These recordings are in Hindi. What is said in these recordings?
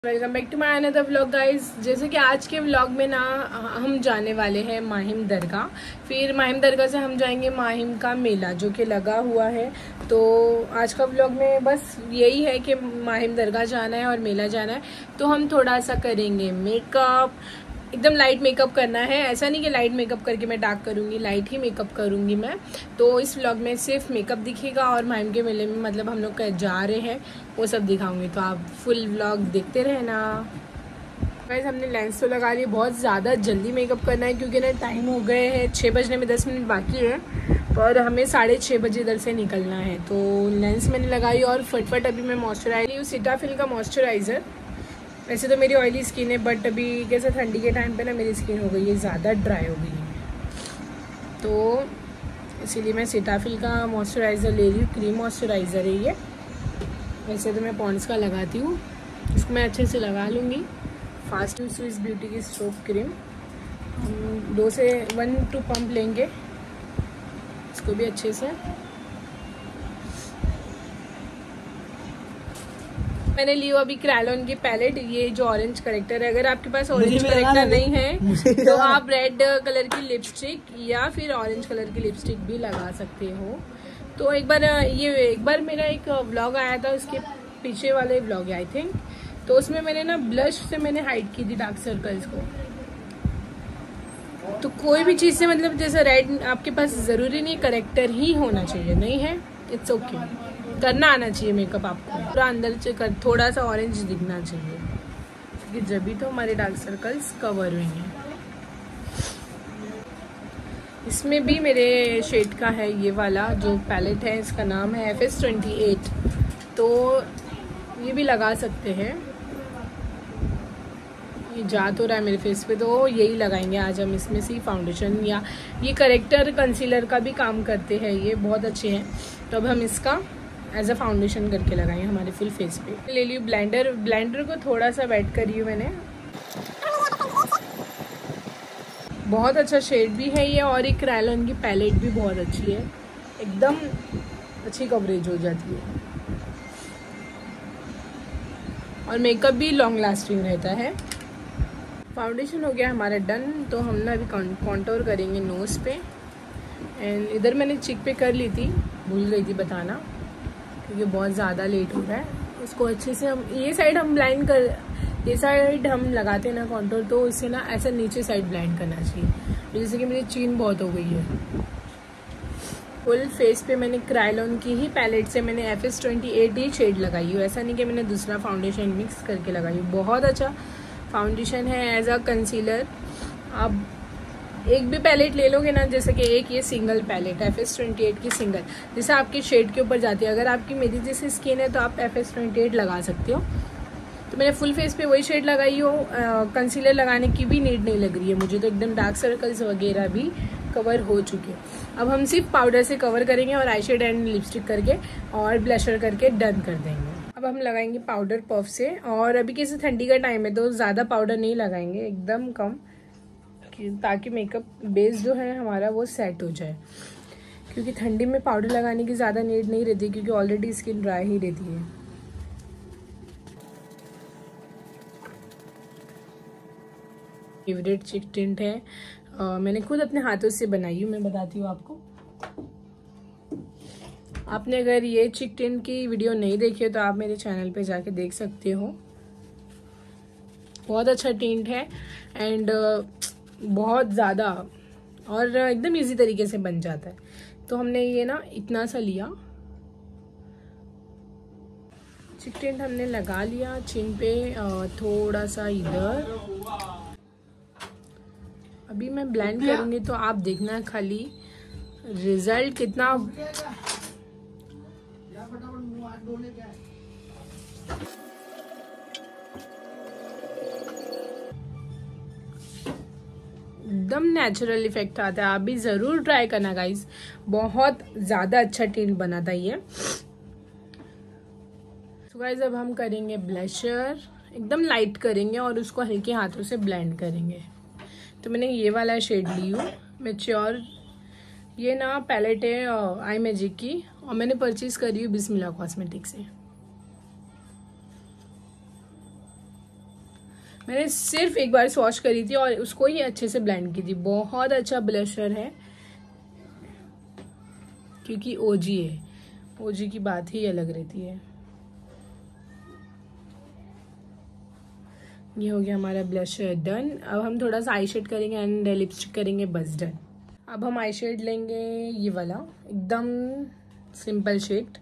Welcome back to my another vlog guys. जैसे कि आज के व्लॉग में ना हम जाने वाले हैं माहिम दरगाह। फिर माहिम दरगाह से हम जाएंगे माहिम का मेला जो कि लगा हुआ है। तो आज का व्लॉग में बस यही है कि माहिम दरगाह जाना है और मेला जाना है। तो हम थोड़ा सा करेंगे मेकअप, एकदम लाइट मेकअप करना है। ऐसा नहीं कि लाइट मेकअप करके मैं डार्क करूँगी, लाइट ही मेकअप करूँगी मैं। तो इस व्लॉग में सिर्फ मेकअप दिखेगा और माहिम के मेले में मतलब हम लोग जा रहे हैं वो सब दिखाऊंगी। तो आप फुल व्लॉग देखते रहना। गाइस हमने लेंस तो लगा ली, बहुत ज़्यादा जल्दी मेकअप करना है क्योंकि ना टाइम हो गए हैं, 6 बजने में 10 मिनट बाकी है और हमें 6:30 बजे इधर से निकलना है। तो लेंस मैंने लगाई और फटफट अभी मैं मॉइस्चराइजर यूँ सीटाफिल का मॉइस्चराइज़र। वैसे तो मेरी ऑयली स्किन है बट अभी कैसे ठंडी के टाइम पे ना मेरी स्किन हो गई है ज़्यादा ड्राई हो गई है, तो इसीलिए मैं सीटाफिल का मॉइस्चराइज़र ले रही हूँ। क्रीम मॉइस्चराइज़र है ये। वैसे तो मैं पॉन्ड्स का लगाती हूँ, इसको मैं अच्छे से लगा लूँगी। फास्ट स्विस ब्यूटी की स्ट्रोक क्रीम हम 1 से 2 पंप लेंगे, इसको भी अच्छे से। मैंने ली अभी क्रैलॉन की पैलेट, ये जो ऑरेंज करेक्टर है। अगर आपके पास ऑरेंज करेक्टर नहीं है तो आप रेड कलर की लिपस्टिक या फिर ऑरेंज कलर की लिपस्टिक भी लगा सकते हो। तो एक बार मेरा एक व्लॉग आया था, उसके पीछे वाले व्लॉग है आई थिंक, तो उसमें मैंने ना ब्लश से मैंने हाइड की थी डार्क सर्कल्स को। तो कोई भी चीज़ से मतलब जैसे रेड आपके पास ज़रूरी नहीं करेक्टर ही होना चाहिए, नहीं है इट्स ओके, करना आना चाहिए मेकअप आपको। पूरा अंदर से थोड़ा सा ऑरेंज दिखना चाहिए क्योंकि जब भी तो हमारे डार्क सर्कल्स कवर हुएंगे। इसमें भी मेरे शेड का है ये वाला जो पैलेट है, इसका नाम है FS28। तो ये भी लगा सकते हैं, ये जा तो रहा है मेरे फेस पे तो यही लगाएंगे आज हम। इसमें से फाउंडेशन या ये करेक्टर कंसीलर का भी काम करते हैं, ये बहुत अच्छे हैं। तो अब हम इसका एज अ फाउंडेशन करके लगाएंगे हमारे फुल फेस पे। ले ली ब्लेंडर, ब्लेंडर को थोड़ा सा वेट करी हूँ मैंने। बहुत अच्छा शेड भी है ये और एक क्रैलॉन की पैलेट भी बहुत अच्छी है, एकदम अच्छी कवरेज हो जाती है और मेकअप भी लॉन्ग लास्टिंग रहता है। फाउंडेशन हो गया हमारा डन। तो हम ना अभी कॉन्टोर करेंगे नोज़ पे। एंड इधर मैंने चिक पे कर ली थी, भूल गई थी बताना क्योंकि बहुत ज़्यादा लेट हो रहा है। इसको अच्छे से हम ये साइड हम लगाते हैं ना कॉन्टोर, तो इससे ना ऐसा नीचे साइड ब्लाइंड करना चाहिए। जैसे कि मेरी चीन बहुत हो गई है। फुल फेस पे मैंने क्रैलॉन की ही पैलेट से मैंने FS28 ही शेड लगाई हूँ, ऐसा नहीं कि मैंने दूसरा फाउंडेशन मिक्स करके लगाई हूँ। बहुत अच्छा फाउंडेशन है एज अ कंसीलर। आप एक भी पैलेट ले लोगे ना, जैसे कि एक ये सिंगल पैलेट FS28 की सिंगल, जैसे आपके शेड के ऊपर जाती है। अगर आपकी मेरी जैसी स्किन है तो आप FS28 लगा सकते हो। तो मैंने फुल फेस पे वही शेड लगाई हो, कंसीलर लगाने की भी नीड नहीं लग रही है मुझे। तो एकदम डार्क सर्कल्स वगैरह भी कवर हो चुके। अब हम सिर्फ पाउडर से कवर करेंगे और आई शेड एंड लिपस्टिक करके और ब्लशर करके डन कर देंगे। अब हम लगाएंगे पाउडर पफ से। और अभी कैसे ठंडी का टाइम है तो ज़्यादा पाउडर नहीं लगाएंगे, एकदम कम, ताकि मेकअप बेस जो है हमारा वो सेट हो जाए। क्योंकि ठंडी में पाउडर लगाने की ज़्यादा नीड नहीं रहती क्योंकि ऑलरेडी स्किन ड्राई ही रहती है। फेवरेट चिक टिंट है, मैंने खुद अपने हाथों से बनाई हूँ, मैं बताती हूँ आपको। आपने अगर ये चिक टिंट की वीडियो नहीं देखी है तो आप मेरे चैनल पे जाके देख सकते हो। बहुत अच्छा टिंट है एंड बहुत ज़्यादा और एकदम इजी तरीके से बन जाता है। तो हमने ये ना इतना सा लिया चिक टिंट, हमने लगा लिया चिन पे, थोड़ा सा इधर। अभी मैं ब्लेंड करूँगी तो आप देखना खाली रिजल्ट कितना एकदम नेचुरल इफेक्ट आता है। आप भी ज़रूर ट्राई करना गाइस, बहुत ज़्यादा अच्छा टिंट बनाता है ये। तो गाइस अब हम करेंगे ब्लशर, एकदम लाइट करेंगे और उसको हल्के हाथों से ब्लेंड करेंगे। तो मैंने ये वाला शेड ली हूँ मैच्योर, ये ना पैलेट है आई मैजिक की और मैंने परचेज करी हूँ बिस्मिल्लाह कॉस्मेटिक से। मैंने सिर्फ एक बार स्वॉश करी थी और उसको ही अच्छे से ब्लेंड की थी। बहुत अच्छा ब्लशर है क्योंकि ओजी है, ओजी की बात ही अलग रहती है। ये हो गया हमारा ब्लशर डन। अब हम थोड़ा सा आई शेड करेंगे एंड लिपस्टिक करेंगे, बस डन। अब हम आई शेड लेंगे ये वाला, एकदम सिंपल शेड,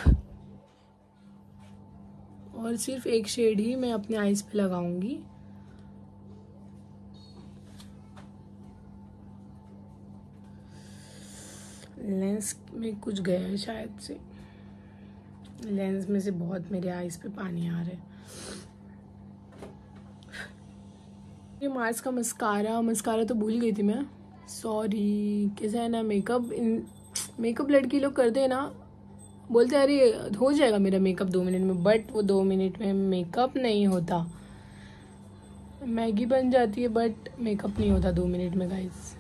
और सिर्फ एक शेड ही मैं अपने आईज पे लगाऊंगी। लेंस में कुछ गया है शायद से, लेंस में से बहुत मेरे आईज पे पानी आ रहा है। ये मार्स का मस्कारा तो भूल गई थी मैं, सॉरी। कैसा है ना, मेकअप लड़की लोग करते हैं ना, बोलते हैं अरे हो जाएगा मेरा मेकअप 2 मिनट में, बट वो 2 मिनट में मेकअप नहीं होता। मैगी बन जाती है बट मेकअप नहीं होता 2 मिनट में गाइस।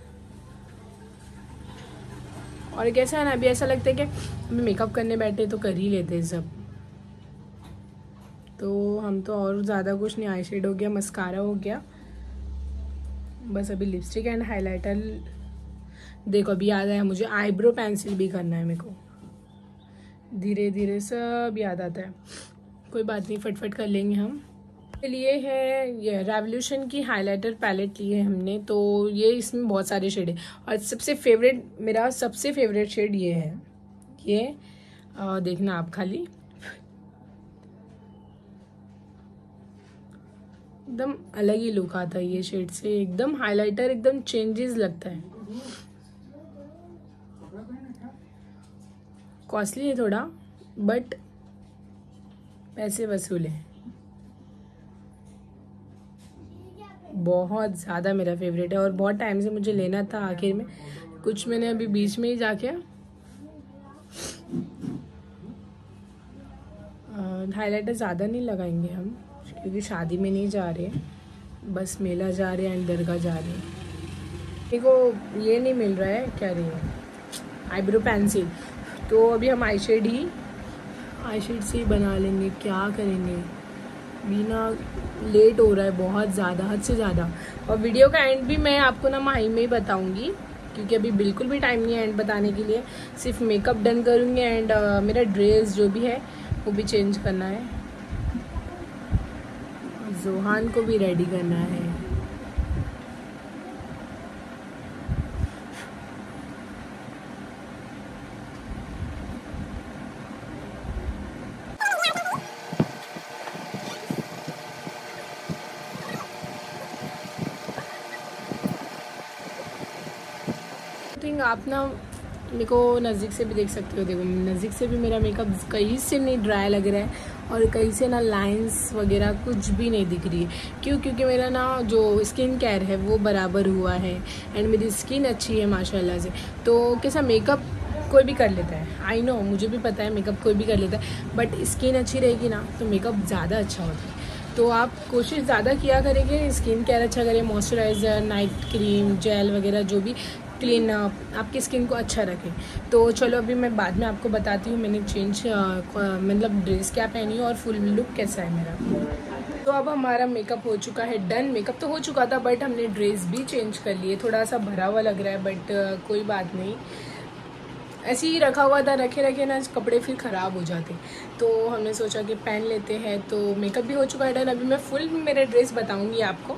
और कैसा है ना, अभी ऐसा लगता है कि हमें मेकअप करने बैठे तो कर ही लेते हैं सब, तो हम तो और ज़्यादा कुछ नहीं। आई शेड हो गया, मस्कारा हो गया, बस अभी लिपस्टिक एंड हाइलाइटर। देखो अभी याद आया मुझे, आईब्रो पेंसिल भी करना है मेरे को, धीरे धीरे सब याद आता है। कोई बात नहीं, फटफट कर लेंगे हम। लिए है ये रेवोल्यूशन की हाइलाइटर पैलेट ली है हमने, तो ये इसमें बहुत सारे शेड है और मेरा सबसे फेवरेट शेड ये है। ये देखना आप खाली, एकदम अलग ही लुक आता है ये शेड से, एकदम हाइलाइटर एकदम चेंजेस लगता है। कॉस्टली है थोड़ा बट पैसे वसूल है, बहुत ज़्यादा मेरा फेवरेट है और बहुत टाइम से मुझे लेना था। आखिर में कुछ मैंने अभी बीच में ही जाके हाइलाइटर ज़्यादा नहीं लगाएंगे हम क्योंकि शादी में नहीं जा रहे, बस मेला जा रहे हैं एंड दरगाह जा रहे हैं। मेरे को ये नहीं मिल रहा है, क्या रही है, आईब्रो पेंसिल, तो अभी हम आई शेड से ही बना लेंगे। क्या करेंगे, बिना लेट हो रहा है बहुत ज़्यादा, हद से ज़्यादा। और वीडियो का एंड भी मैं आपको ना माही में ही बताऊंगी क्योंकि अभी बिल्कुल भी टाइम नहीं है एंड बताने के लिए। सिर्फ मेकअप डन करूँगी एंड मेरा ड्रेस जो भी है वो भी चेंज करना है, जोहान को भी रेडी करना है। आप ना मेरे को नज़दीक से भी देख सकते हो, देखो नज़दीक से भी मेरा मेकअप कहीं से नहीं ड्राई लग रहा है और कहीं से ना लाइंस वगैरह कुछ भी नहीं दिख रही है। क्यों? क्योंकि मेरा ना जो स्किन केयर है वो बराबर हुआ है एंड मेरी स्किन अच्छी है माशाल्लाह से। तो कैसा मेकअप कोई भी कर लेता है, आई नो, मुझे भी पता है मेकअप कोई भी कर लेता है, बट स्किन अच्छी रहेगी ना तो मेकअप ज़्यादा अच्छा होता है। तो आप कोशिश ज़्यादा किया करेंगे, स्किन केयर अच्छा करें, मॉइस्चराइज़र, नाइट क्रीम, जेल वगैरह जो भी क्लीन आपकी स्किन को अच्छा रखें। तो चलो अभी मैं बाद में आपको बताती हूँ मैंने चेंज मतलब ड्रेस क्या पहनी है और फुल लुक कैसा है मेरा। तो अब हमारा मेकअप हो चुका है डन। मेकअप तो हो चुका था बट हमने ड्रेस भी चेंज कर लिए, थोड़ा सा भरा हुआ लग रहा है बट कोई बात नहीं, ऐसे ही रखा हुआ था, रखे ना कपड़े फिर ख़राब हो जाते, तो हमने सोचा कि पहन लेते हैं। तो मेकअप भी हो चुका है डन। अभी मैं फुल मेरे ड्रेस बताऊँगी आपको।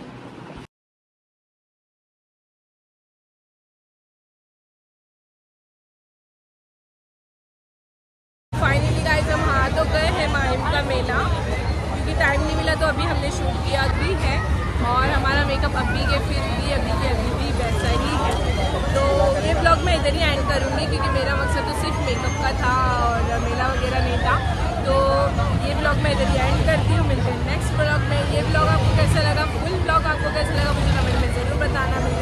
फाइनली गाइस हम आ तो गए हैं माहिम का मेला, क्योंकि टाइम नहीं मिला तो अभी हमने शूट किया भी है और हमारा मेकअप अभी भी वैसा ही है। तो ये ब्लॉग मैं इधर ही एंड करूँगी क्योंकि मेरा मकसद तो सिर्फ मेकअप का था और मेला वगैरह नहीं था। तो ये ब्लॉग मैं इधर ही एंड करती हूँ, मिलते हैं नेक्स्ट ब्लॉग में। ये ब्लॉग आपको कैसा लगा, फुल ब्लॉग आपको कैसा लगा मुझे कमेंट में ज़रूर बताना।